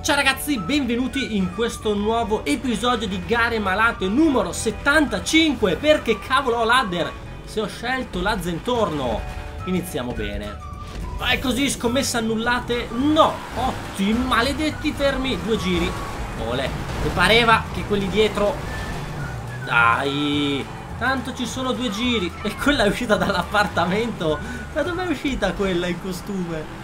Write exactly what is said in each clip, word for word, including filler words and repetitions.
Ciao ragazzi, benvenuti in questo nuovo episodio di Gare Malate numero settantacinque. Perché cavolo ho ladder? Se ho scelto la Zentorno. Iniziamo bene. Vai così, scommesse annullate? No, ottimi, maledetti fermi. Due giri. Ole, mi pareva che quelli dietro... Dai, tanto ci sono due giri. E quella è uscita dall'appartamento. Da dove è uscita quella in costume?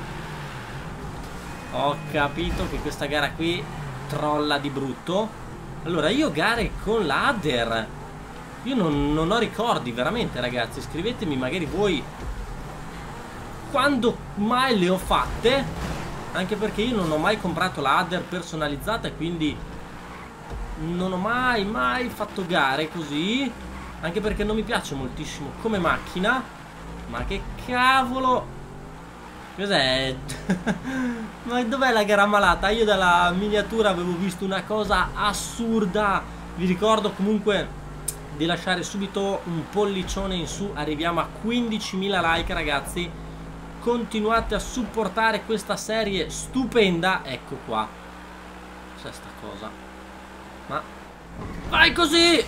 Ho capito che questa gara qui trolla di brutto. Allora, io gare con la Adder, io non, non ho ricordi veramente, ragazzi. Scrivetemi magari voi quando mai le ho fatte, anche perché io non ho mai comprato la Adder personalizzata e quindi non ho mai mai fatto gare così, anche perché non mi piace moltissimo come macchina. Ma che cavolo, cos'è? Ma dov'è la gara malata? Io dalla miniatura avevo visto una cosa assurda. Vi ricordo comunque di lasciare subito un pollicione in su. Arriviamo a quindicimila like, ragazzi. Continuate a supportare questa serie stupenda. Ecco qua. Cos'è sta cosa? Ma vai così!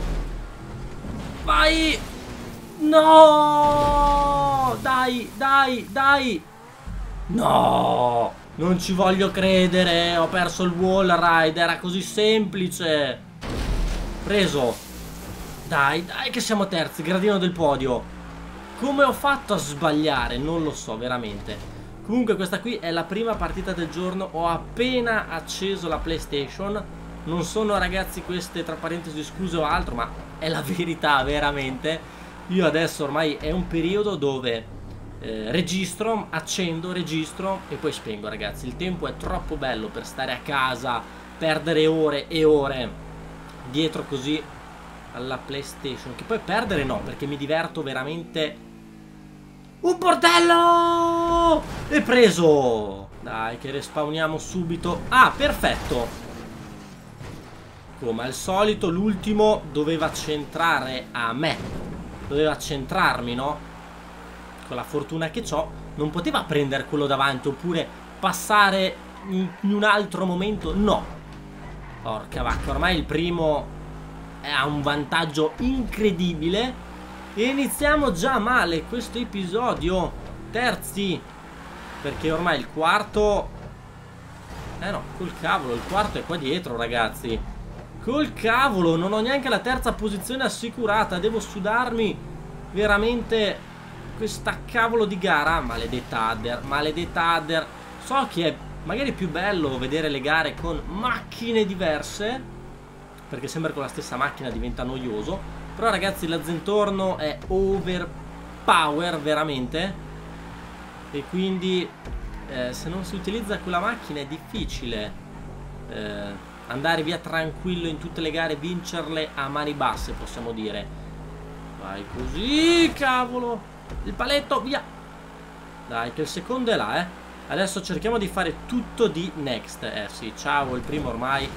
Vai! No! Dai, dai, dai! No! Non ci voglio credere! Ho perso il wall ride, era così semplice! Preso! Dai, dai che siamo terzi, gradino del podio! Come ho fatto a sbagliare? Non lo so, veramente. Comunque questa qui è la prima partita del giorno. Ho appena acceso la PlayStation. Non sono, ragazzi, queste tra parentesi scuse o altro, ma è la verità, veramente. Io adesso ormai è un periodo dove eh, registro, accendo, registro e poi spengo, ragazzi. Il tempo è troppo bello per stare a casa, perdere ore e ore dietro così alla PlayStation. Che poi perdere no, perché mi diverto veramente. Un bordello! E preso! Dai che respawniamo subito. Ah, perfetto. Come al solito l'ultimo doveva centrare a me. Doveva centrarmi, no? Con la fortuna che ho, non poteva prendere quello davanti oppure passare in un altro momento. No. Porca vacca, ormai il primo ha un vantaggio incredibile. E iniziamo già male questo episodio. Terzi. Perché ormai il quarto... Eh no, col cavolo, il quarto è qua dietro, ragazzi. Col cavolo, non ho neanche la terza posizione assicurata. Devo sudarmi veramente questa cavolo di gara. Maledetta Adder, maledetta Adder. So che è magari più bello vedere le gare con macchine diverse, perché sempre con la stessa macchina diventa noioso. Però ragazzi, la Zentorno è overpower veramente. E quindi eh, se non si utilizza quella macchina è difficile eh, andare via tranquillo in tutte le gare, vincerle a mani basse, possiamo dire. Vai così, cavolo. Il paletto, via. Dai, che il secondo è là, eh. Adesso cerchiamo di fare tutto di next. Eh sì, ciao, il primo ormai.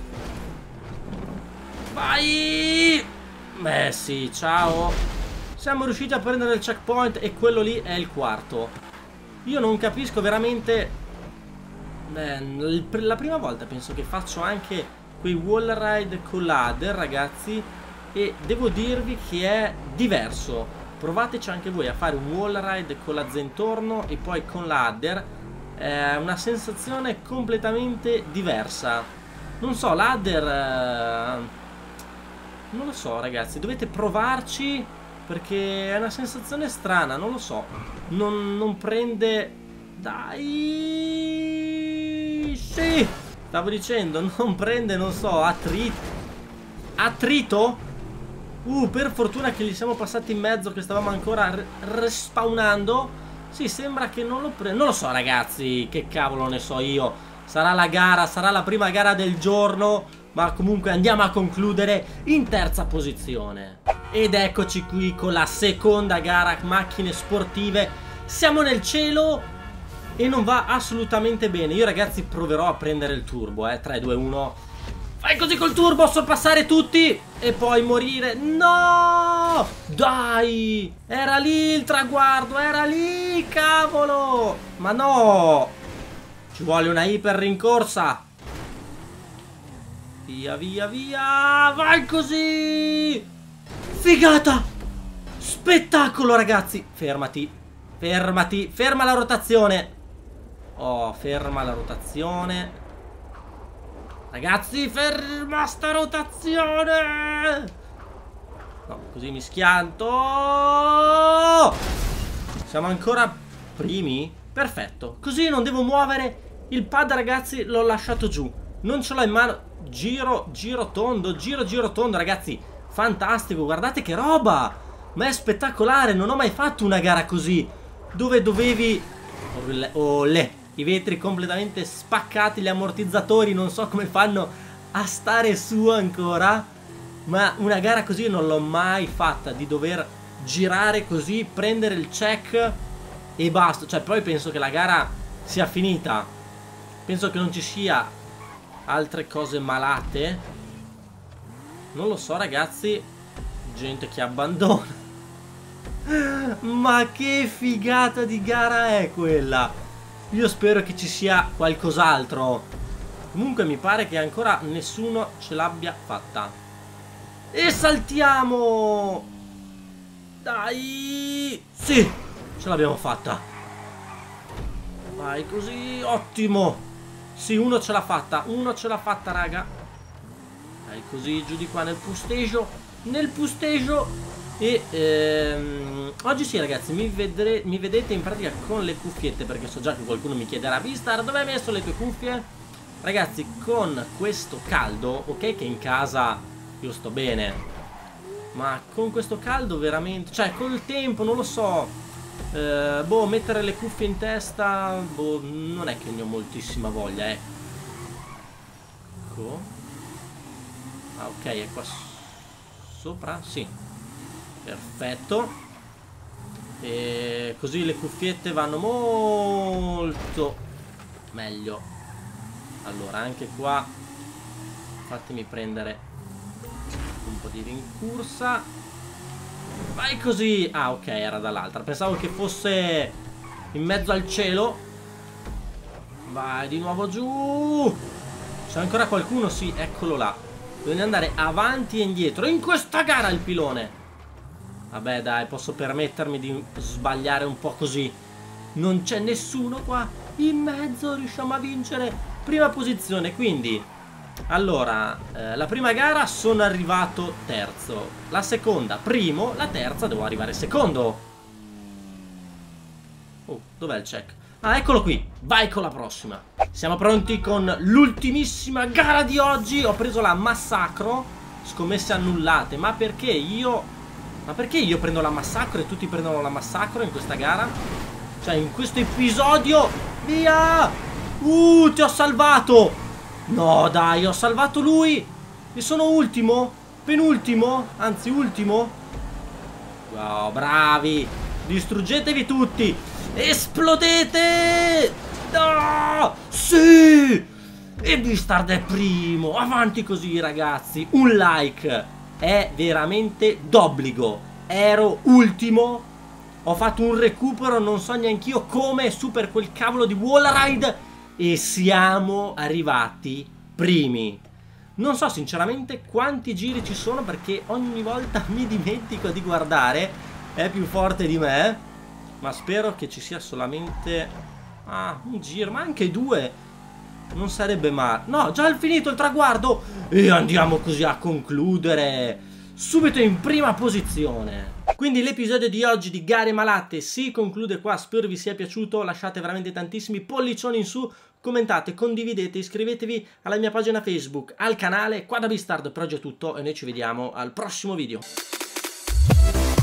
Vai. Eh sì, ciao. Siamo riusciti a prendere il checkpoint e quello lì è il quarto. Io non capisco veramente... Beh, la prima volta penso che faccio anche quei wall ride con l'Adder, ragazzi, e devo dirvi che è diverso. Provateci anche voi a fare un wall ride con la Zentorno e poi con l'Adder. È una sensazione completamente diversa. Non so, l'Adder eh, non lo so, ragazzi, dovete provarci perché è una sensazione strana, non lo so. Non, non prende... Dai! Sì, stavo dicendo, non prende, non so, attrito. Attrito? Uh, per fortuna che gli siamo passati in mezzo, che stavamo ancora respawnando. Sì, sembra che non lo prenda. Non lo so, ragazzi, che cavolo ne so io. Sarà la gara, sarà la prima gara del giorno, ma comunque andiamo a concludere in terza posizione. Ed eccoci qui con la seconda gara, macchine sportive. Siamo nel cielo e non va assolutamente bene. Io, ragazzi, proverò a prendere il turbo, eh. tre, due, uno. Fai così col turbo, sorpassare tutti e poi morire. No! Dai! Era lì il traguardo, era lì, cavolo! Ma no! Ci vuole una iper rincorsa. Via, via, via. Vai così. Figata. Spettacolo, ragazzi. Fermati. Fermati. Ferma la rotazione. Oh, ferma la rotazione. Ragazzi, ferma sta rotazione. No, così mi schianto. Siamo ancora primi? Perfetto. Così non devo muovere il pad, ragazzi. L'ho lasciato giù. Non ce l'ho in mano. Giro, giro tondo. Giro, giro tondo, ragazzi. Fantastico. Guardate che roba. Ma è spettacolare. Non ho mai fatto una gara così, dove dovevi... Olè, olè. I vetri completamente spaccati. Gli ammortizzatori non so come fanno a stare su ancora. Ma una gara così non l'ho mai fatta, di dover girare così, prendere il check e basta. Cioè poi penso che la gara sia finita. Penso che non ci sia altre cose malate. Non lo so, ragazzi. Gente che abbandona. Ma che figata di gara è quella. Io spero che ci sia qualcos'altro. Comunque mi pare che ancora nessuno ce l'abbia fatta. E saltiamo. Dai. Sì, ce l'abbiamo fatta. Vai così, ottimo. Sì, uno ce l'ha fatta. Uno ce l'ha fatta, raga. Vai così, giù di qua nel pusteggio. Nel pusteggio. E ehm, oggi sì, ragazzi, mi, vedre, mi vedete in pratica con le cuffiette, perché so già che qualcuno mi chiederà: Vistar, dove hai messo le tue cuffie? Ragazzi, con questo caldo, ok che in casa io sto bene, ma con questo caldo veramente, cioè col tempo, non lo so, eh, boh, mettere le cuffie in testa, boh, non è che ne ho moltissima voglia, eh. Ecco. Ah, ok, è qua sopra, sì. Perfetto. E così le cuffiette vanno molto meglio. Allora, anche qua fatemi prendere un po' di rincorsa. Vai così. Ah, ok, era dall'altra. Pensavo che fosse in mezzo al cielo. Vai di nuovo giù. C'è ancora qualcuno? Sì, eccolo là. Bisogna andare avanti e indietro. In questa gara il pilone. Vabbè, dai, posso permettermi di sbagliare un po' così. Non c'è nessuno qua in mezzo. Riusciamo a vincere. Prima posizione, quindi. Allora, eh, la prima gara sono arrivato terzo. La seconda, primo. La terza devo arrivare secondo. Oh, dov'è il check? Ah, eccolo qui. Vai con la prossima. Siamo pronti con l'ultimissima gara di oggi. Ho preso la Massacro. Scommesse annullate. Ma perché io... Ma perché io prendo la Massacro e tutti prendono la Massacro in questa gara? Cioè, in questo episodio... Via! Uh, ti ho salvato! No, dai, ho salvato lui! E sono ultimo? Penultimo? Anzi, ultimo? Wow, bravi! Distruggetevi tutti! Esplodete! No! Sì! E Beastard è primo! Avanti così, ragazzi! Un like! È veramente d'obbligo. Ero ultimo. Ho fatto un recupero, non so neanch'io come, su per quel cavolo di wall ride. E siamo arrivati primi. Non so sinceramente quanti giri ci sono, perché ogni volta mi dimentico di guardare. È più forte di me. Ma spero che ci sia solamente... Ah, un giro, ma anche due. Non sarebbe male. No, già è finito il traguardo. E andiamo così a concludere subito in prima posizione. Quindi l'episodio di oggi di Gare Malate si conclude qua. Spero vi sia piaciuto. Lasciate veramente tantissimi pollicioni in su. Commentate, condividete, iscrivetevi alla mia pagina Facebook, al canale. Qua da Beastard per oggi è tutto e noi ci vediamo al prossimo video.